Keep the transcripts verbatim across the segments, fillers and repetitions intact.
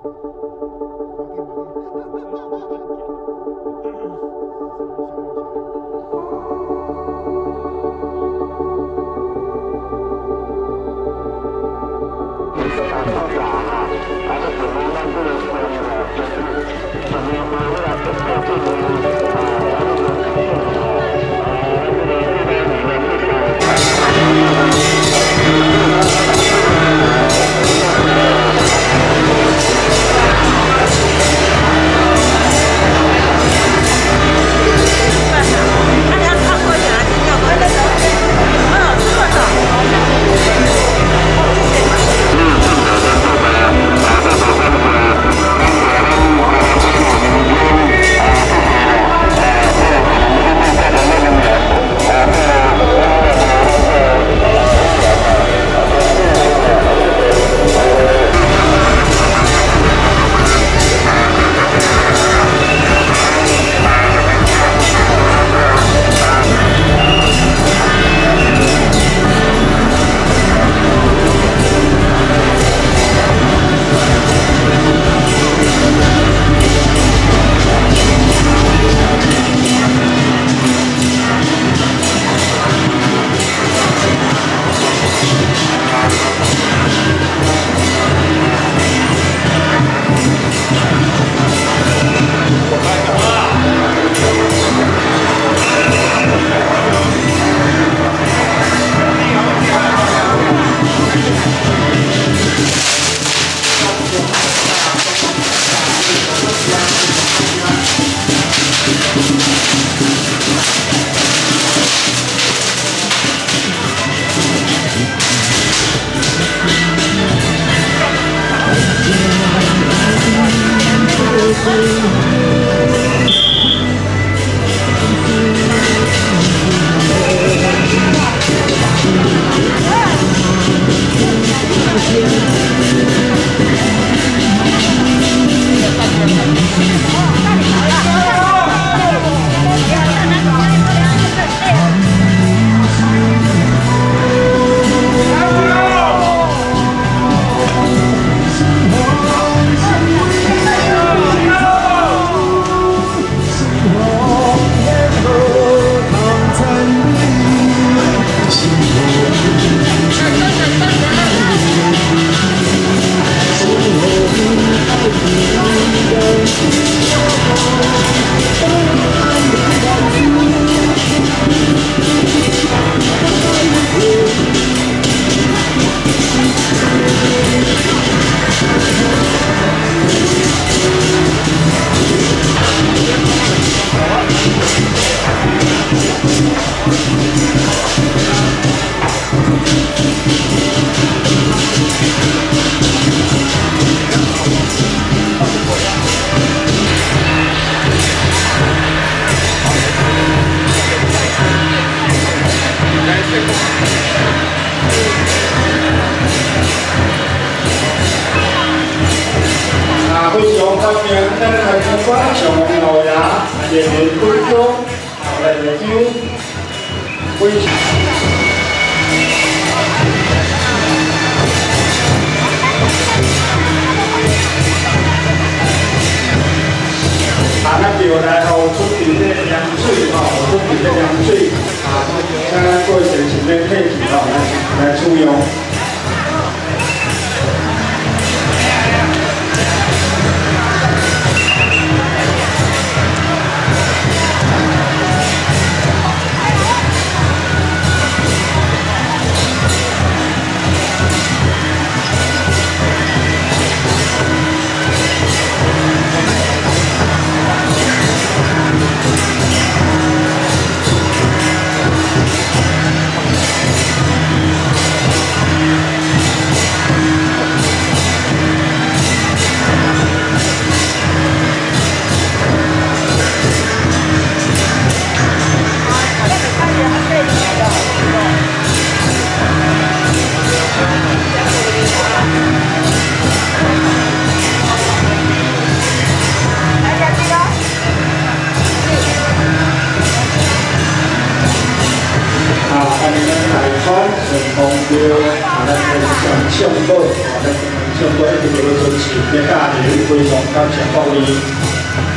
Thank 相关一直要遵守，要教你规模感谢各位。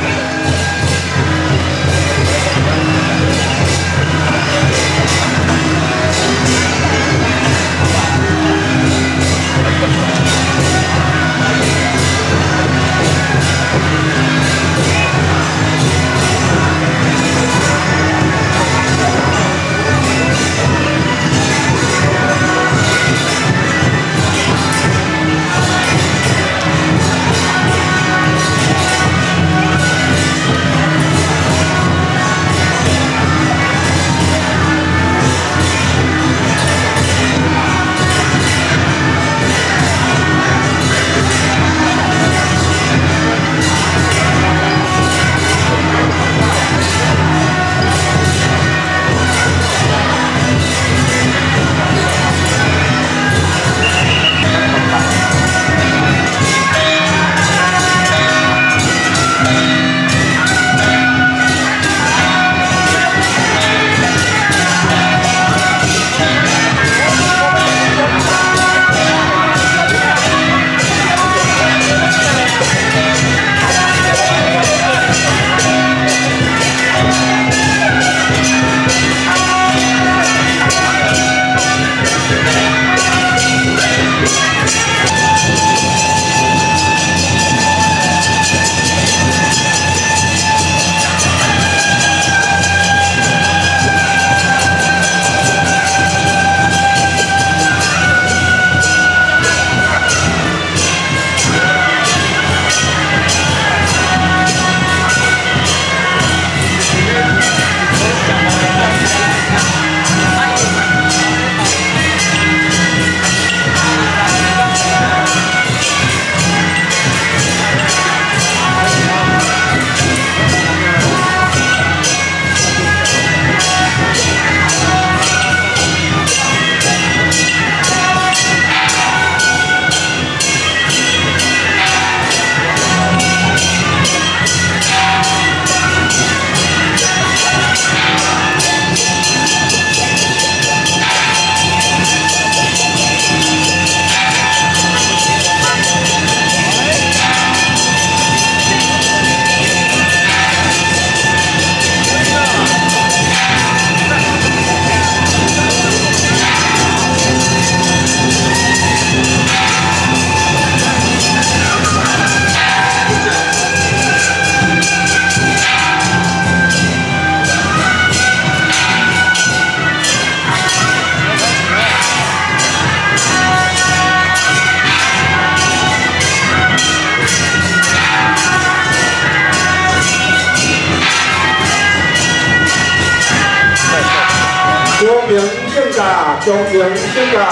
恭迎圣驾，恭迎圣驾。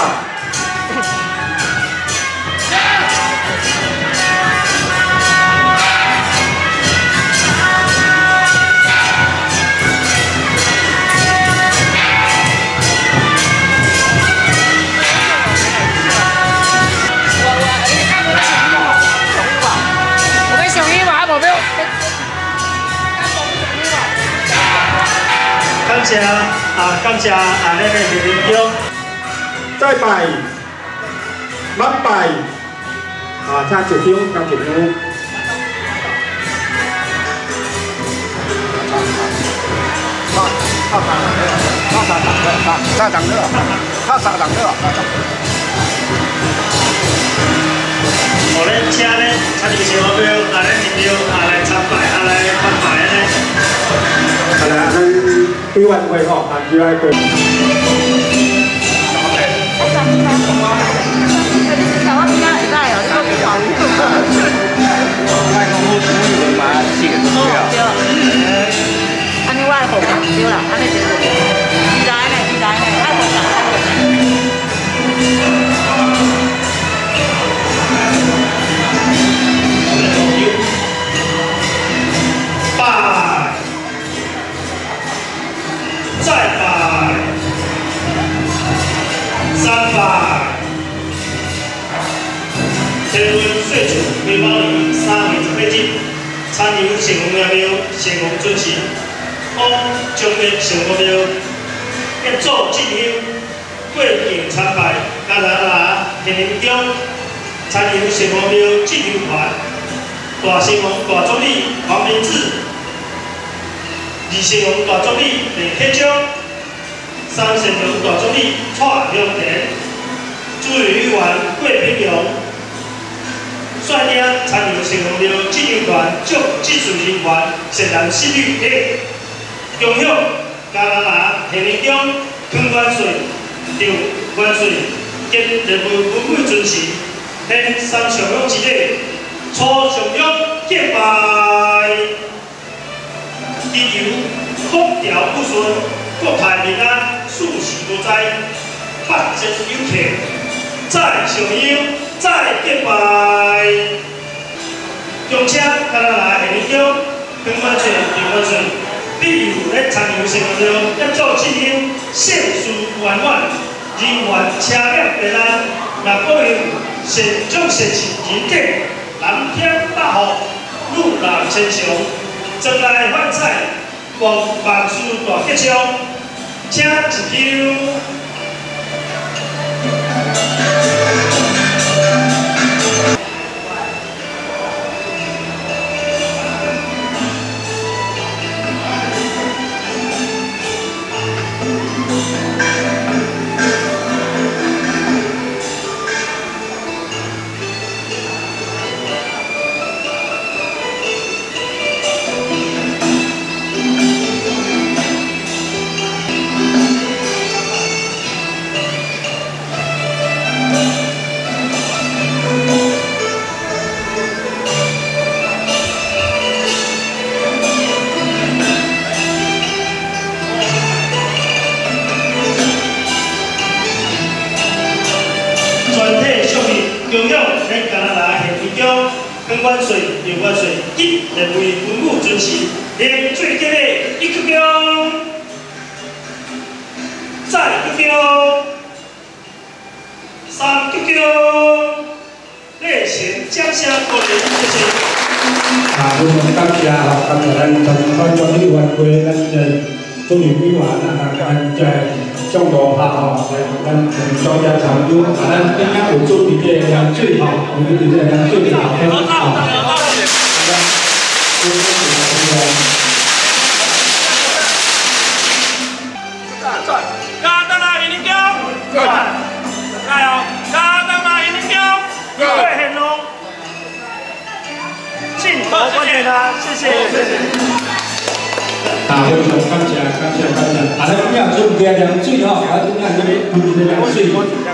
我们上衣嘛，无表。 感谢啊，感谢啊，咱的人民中再拜，满拜，啊，请一张，干一张。 靠啥挡热？靠啥挡热？啥挡热？靠啥挡热？ 我咧请咧，参与小目标，啊来一张，啊来参拜，啊来拜拜安尼。 啊来，咱委员会吼，啊，就来过。 安尼我来付对啦，安尼就是自然的，自然的，爱付啥爱拜，再拜，三拜，天文岁主面包里三位十八斤，参游成功庙庙，成功准时。往将日成功庙，结束进香，过境参拜，加拿大天灵宫， 参与城隍庙进游团，大城隍大总理黄明志，二城隍大总理李铁章，三城隍大总理蔡良田，主任委员郭炳荣，率领参与城隍庙进游团祝技术人员善男信女的恭喜嘉南拿下面乡康万岁、刘万岁，兼任务稳稳遵循。 天三上勇之礼，初上勇敬拜，祈求风调雨顺，国泰民安，事事无灾，百年有客。再上勇，再敬拜。恭请嘉南拿下面乡康万岁、刘万岁，必有咧参与城隍庙协助进行，盛事圆满，人员车辆平安，若保佑。 善种善事人格，南天大福，路人千祥，将来发财，望万事大吉祥，请一休。康万岁、刘万岁，一人为文武尊师，连最吉的一鞠躬，再鞠躬，三鞠躬，列前将相过年，谢谢。 啊，非常感谢吼，感谢咱全团全体员会，咱的中联委员啊，咱在上大拍吼，咱专家参与，啊，咱顶下有做伫这个凉水吼，有伫这个凉水里头吼。 嘉登拿云林江，加油！嘉登拿云林江，魏显龙，镜头关给他，谢谢。 啊，非常感谢，感谢，感谢。啊，咱今日准备凉水吼，啊，今日这个准备凉水。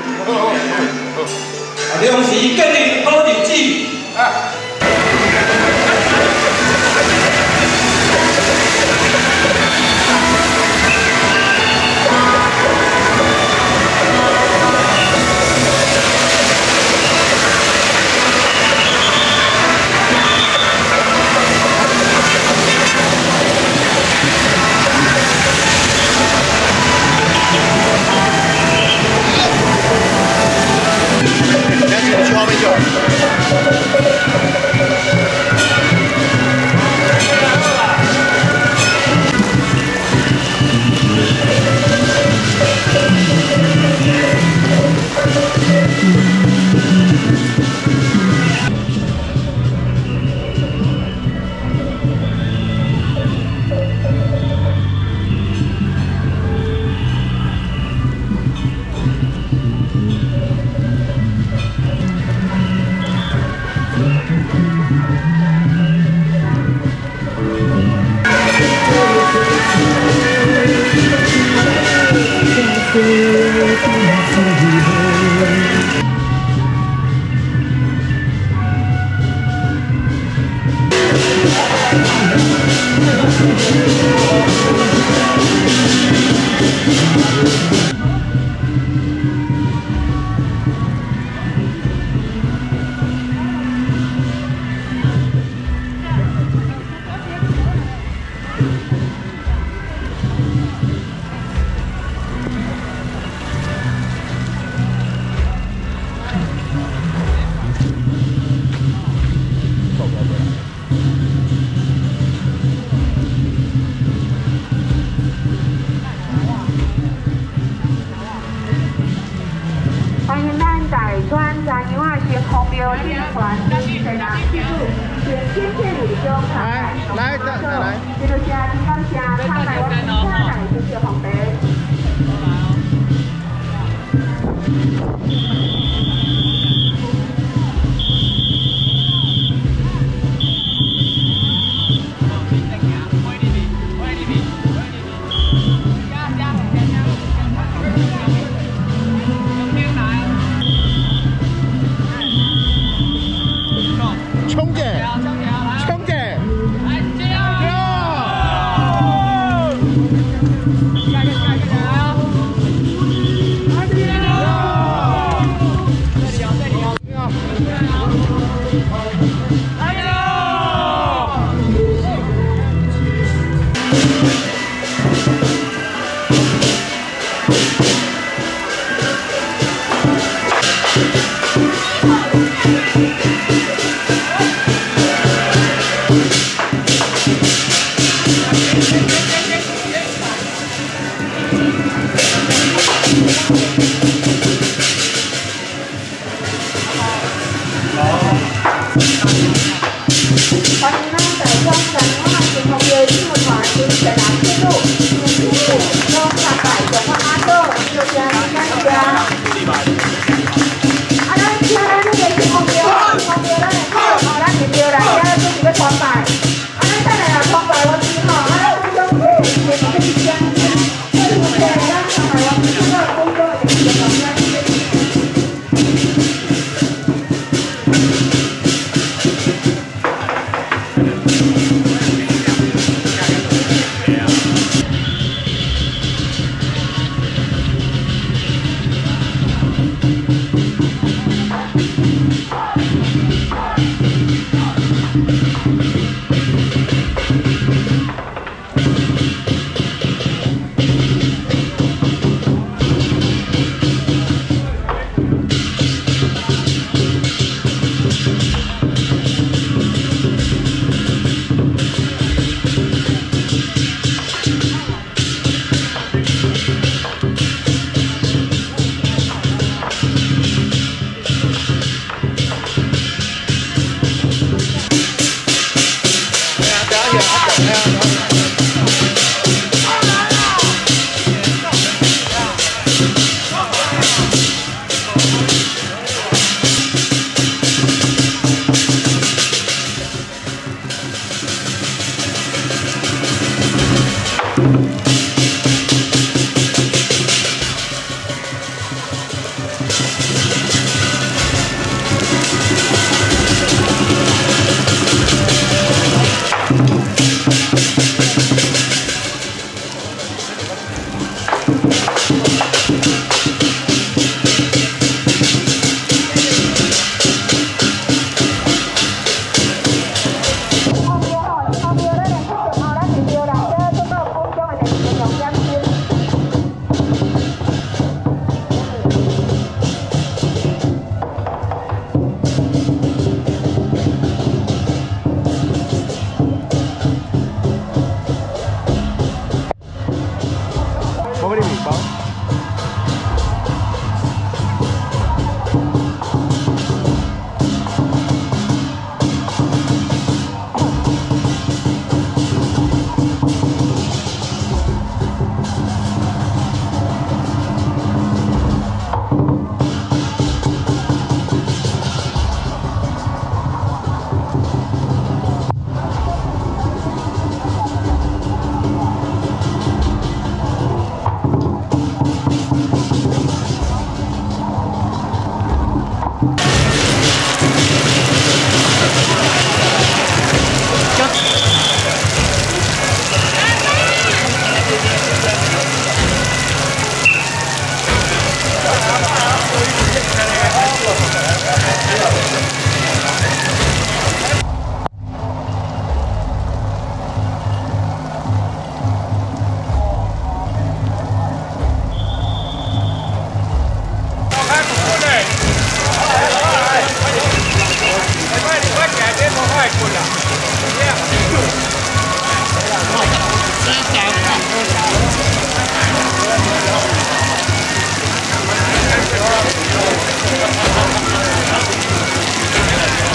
啊，两时建立好日子。啊。 去后面就。 团，在哪记住，全天线里中来来再再来，这就是感谢他来我们家来这些红灯。 冲姐，冲姐，来加油！下一个，下一个加油！来加油！这里哦，这里哦，来加油！ 欢迎呢，在中山花前红叶艺术团与在南铁路前天路中山百中华阿斗，就将感谢。啊，咱请咱那个前红叶，红叶咱来看，哦，咱前叶来，现在就是要传牌。啊，咱等下传牌我之后，啊，咱中午前面去将军，这是在咱传牌我之后工作的一个方面。 Thank you.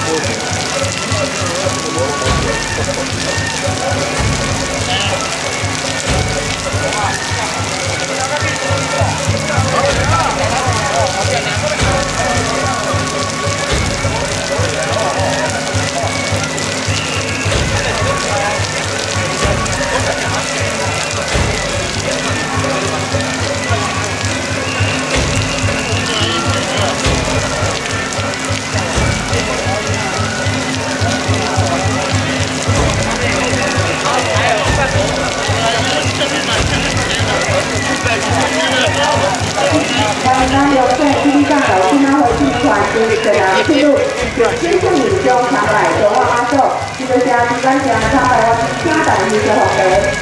咱由最第一站的新马会集团经理陈良记录，先向民众参拜中华阿寿，这个是主办者参拜我请大家小红杯。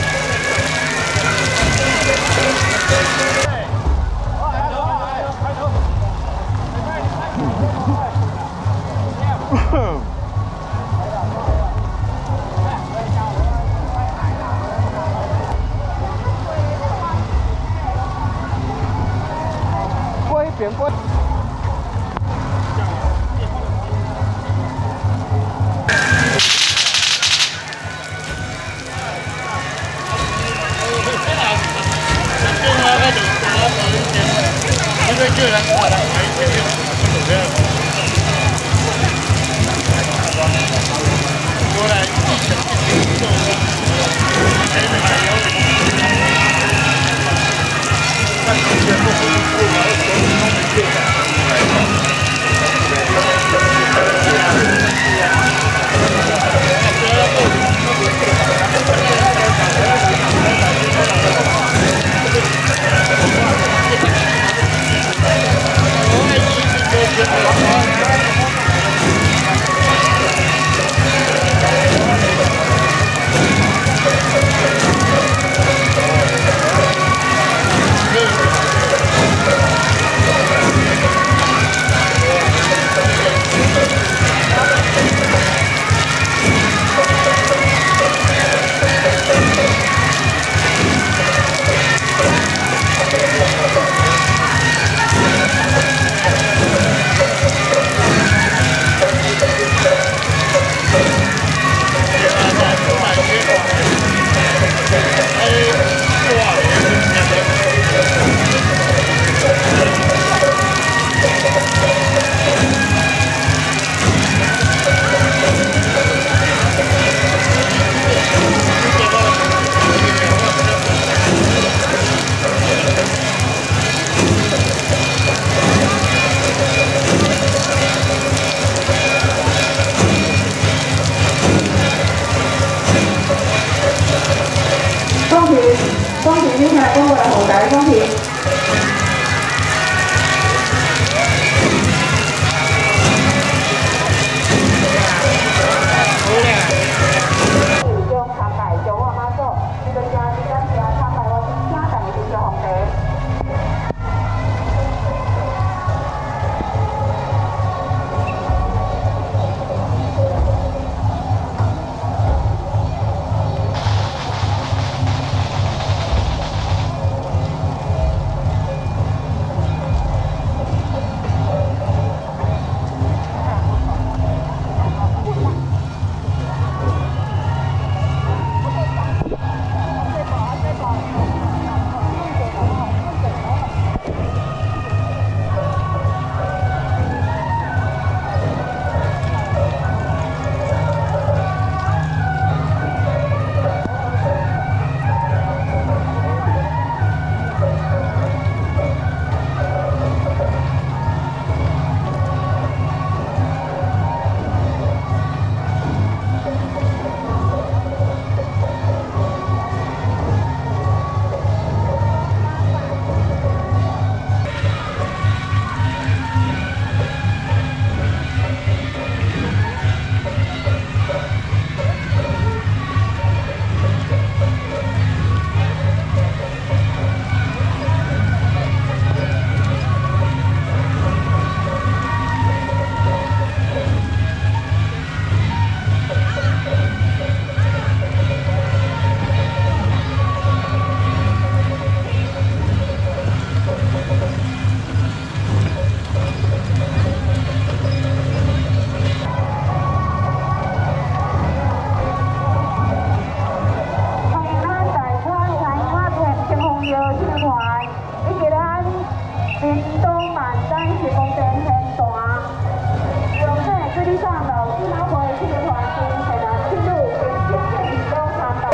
变过。 过来。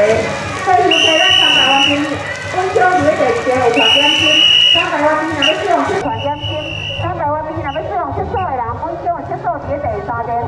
所以其咱三百万兵，阮少女的地有传染性，三百万兵若要使用出传染性，三百万兵若要使用厕所的人，阮少用厕所伫第三间。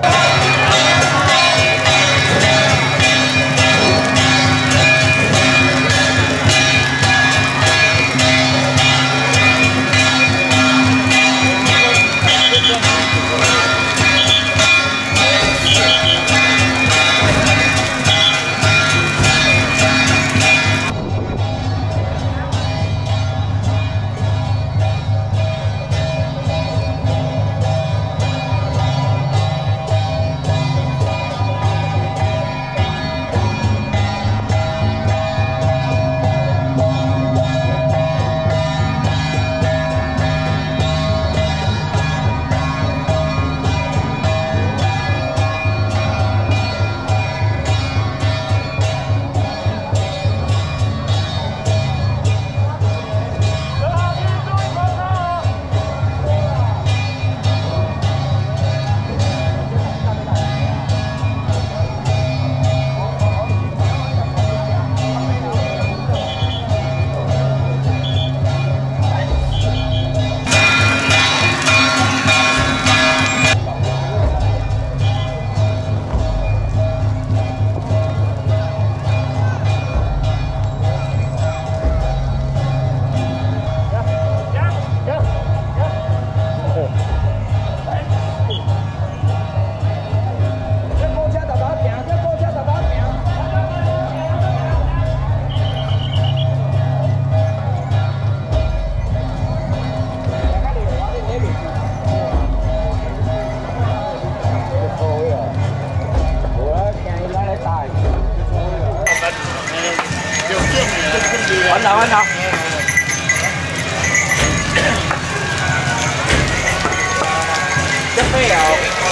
揾下揾下。一飛油。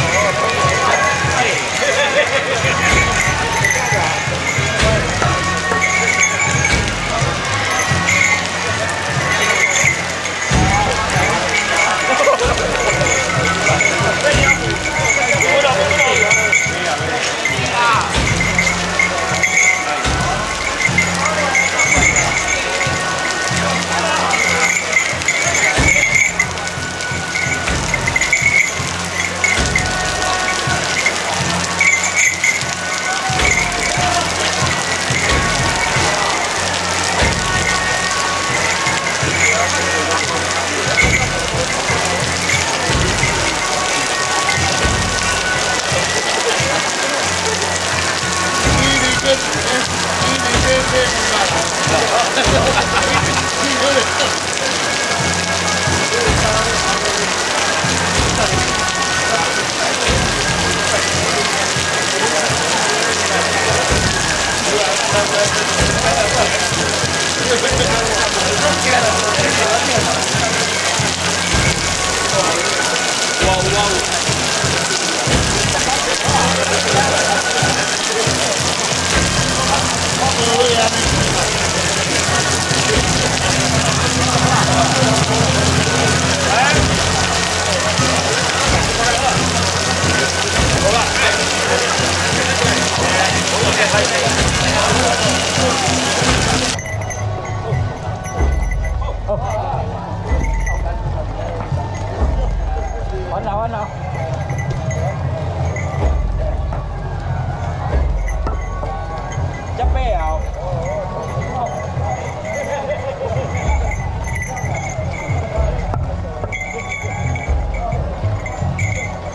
揾下揾下。一啤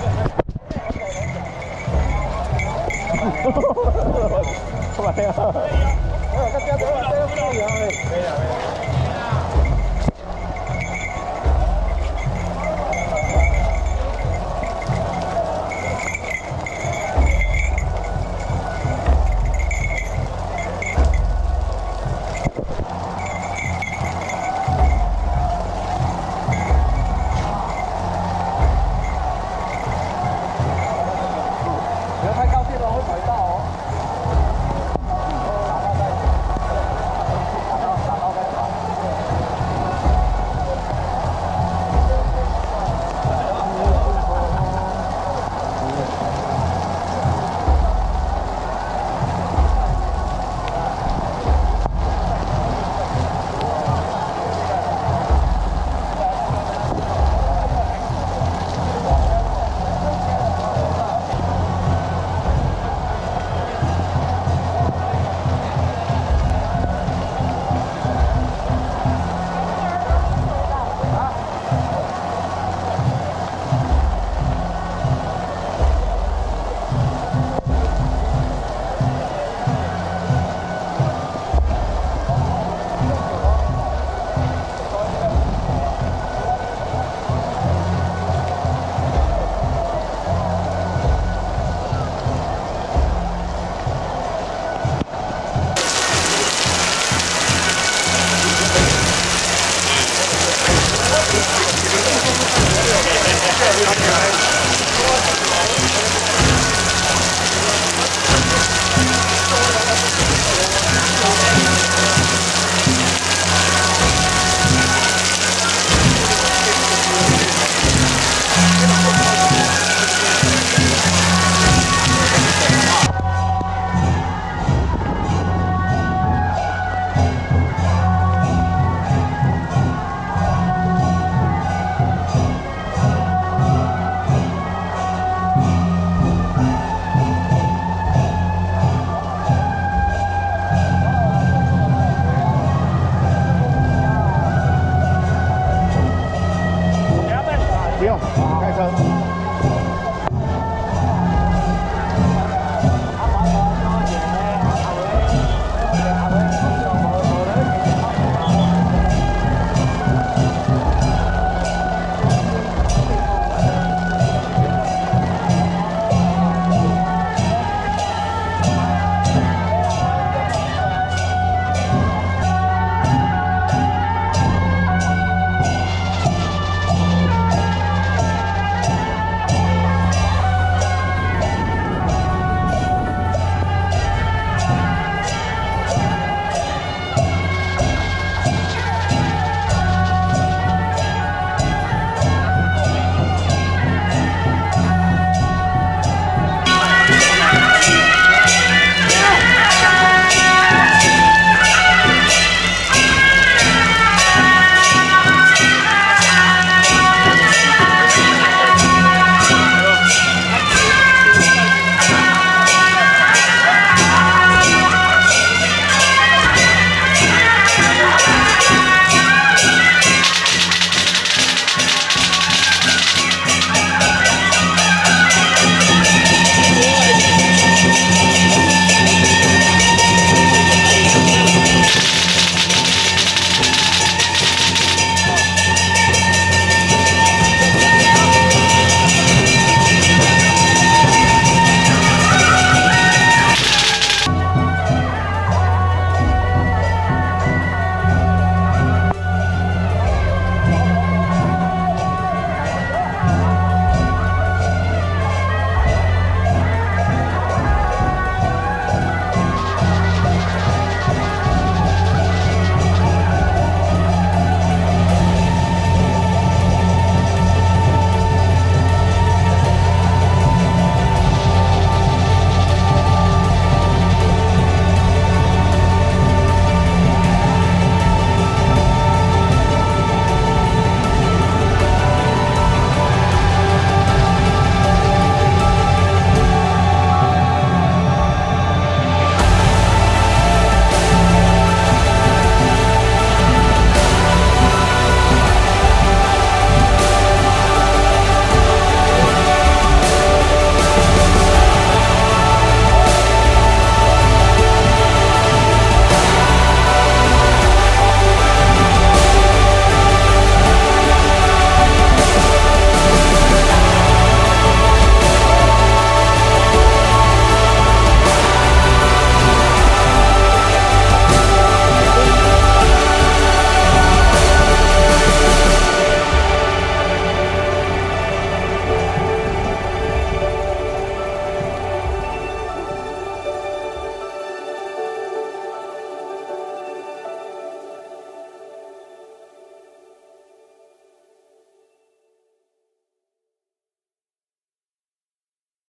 油。come on.